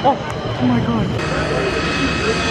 Oh my god.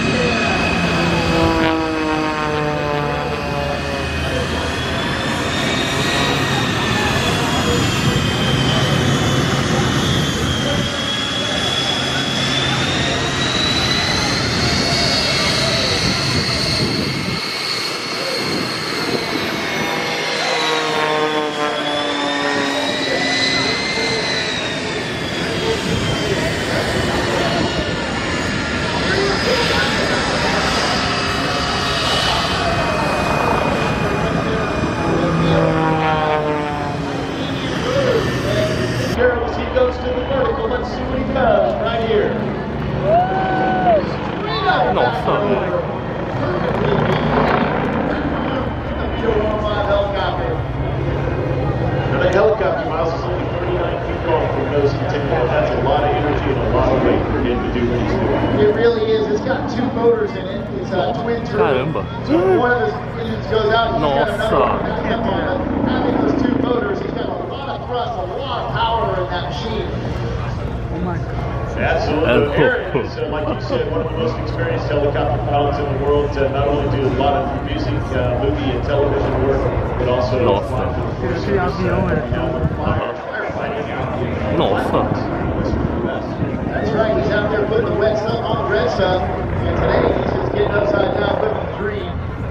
He goes to the vertical. Let's see what he does right here. The helicopter, Miles, is only 39 feet long from nose to tail. That's a lot of energy and a lot of weight for him to do what he's doing. It really is. It's got two motors in it. It's a twin turbine. So if one of his engines goes out, he's got another one back up on it. Having those two motors, he's got a lot of thrust, a lot of power in that machine. Oh my god. Absolutely. Aaron is, like you said, one of the most experienced helicopter pilots in the world. Not only do a lot of music, movie, and television work, but also fly for the service, That's right. He's out there putting the wet stuff on the red stuff, and today he's just getting upside down, putting the green.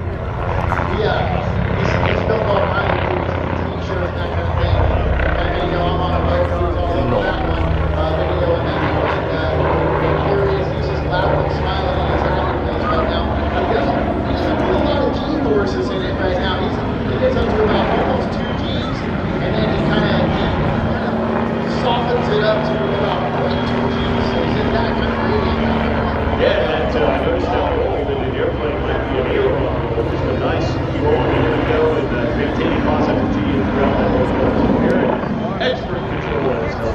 He's filmed all kinds of movies, TV shows, that kind of thing. That video, I'm on a boat, he's all over that one. Video and that one. Here he is, he's just laughing, smiling, and he's having things right now. He's put a lot of G-forces in it right now. He gets up to about almost 2 Gs, and then he kind of softens it up to about 0.2 Gs. So he's in that kind of gradient. Yeah, and I noticed that the airplane might be a hero. Just a nice rolling in the go and maintaining positive G throughout that whole experience. Expert control of this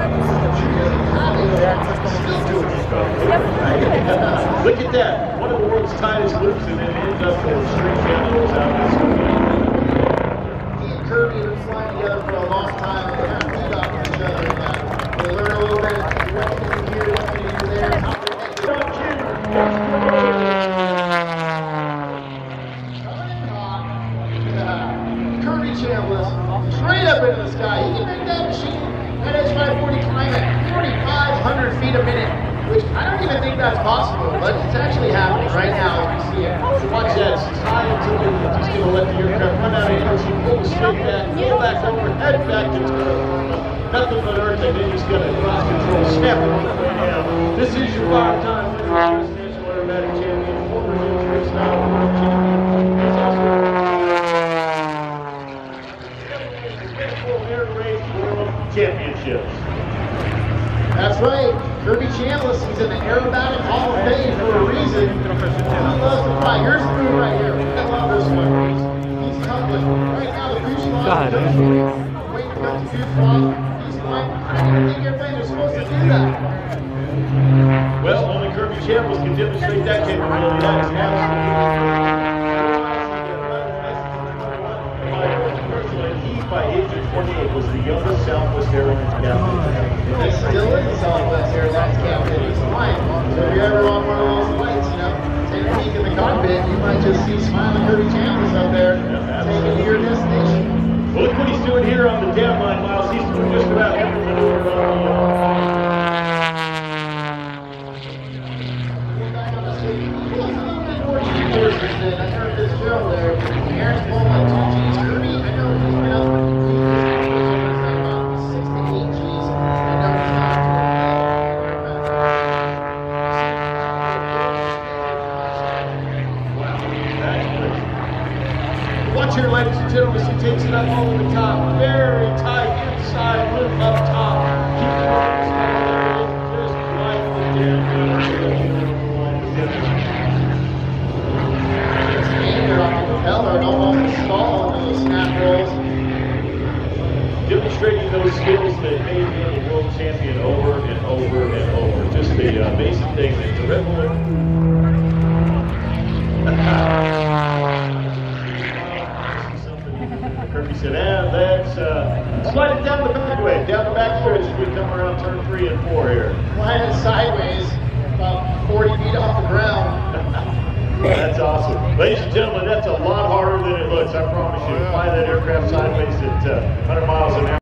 Look at that. One of the world's tightest loops and then ends up with string cameras out of this. He and Kirby have been flying together for a long time. They kind of feed off each other. They learn a little bit of what can you do here, what can you do there, how to Kirby Chambliss, straight up into the sky. He can make that machine, that H540 climb at 4,500 feet a minute, which I don't even think that's possible, but it's actually happening right now as we see it. Watch that. It's high until we're just going to let the aircraft run out of energy, pull the stick back, pull back over, head back to nothing but earth, and then he's going to cross control, snap it on the way down. This is your 5-time winner, National Aerobatic Champion, former military style world champion. He's also Air Race World Championships. That's right, Kirby Chambliss, he's in the Aerobatic Hall of Fame for a reason. He loves to fly. Here's the move right here. I love this one. He's tumbling. Right now the fuselage is waiting for the fuselage. He's flying. I didn't think airplanes are supposed to do that. Well, only Kirby Chambliss can demonstrate that capability. That is absolutely. He, by age of 28, was the youngest Southwest Airlines captain. He still is the Southwest Airlines captain. He's flying. So if you're ever on one of those flights, take a peek in the cockpit, you might just see smiling Kirby Chambliss up there, taking you to your destination. Well, look what he's doing here on the down line, Miles. He's doing just about every maneuver I heard this drill there. Aaron's pulling like 2 Gs. Kirby, I know he's been up about 6 to 8 Gs. I know he's not. Watch here, ladies and gentlemen, as he takes it up over the top. Very tight inside, lift up top. Keep it just lightly down. Propeller almost stalled in those snap rolls. Demonstrating those skills that made him a world champion over and over and over. Just the amazing thing that the Red Bull. Something Kirby So now that's sliding down the backway, down the backstretch as we come around turn 3 and 4 here. Flying it sideways, about 40 feet off the ground. That's awesome. Ladies and gentlemen, that's a lot harder than it looks. I promise you. Fly that aircraft sideways at 100 miles an hour.